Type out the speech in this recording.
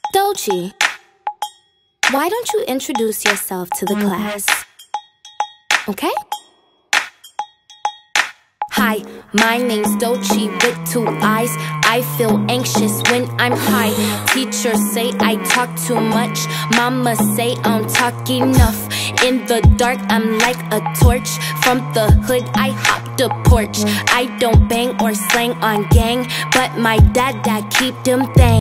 Dochi, why don't you introduce yourself to the class? Okay? Hi, my name's Dochi with 2 eyes. I feel anxious when I'm high. Teachers say I talk too much. Mama say I don't talk enough. In the dark, I'm like a torch. From the hood, I hop the porch. I don't bang or slang on gang, but my dad keep them things.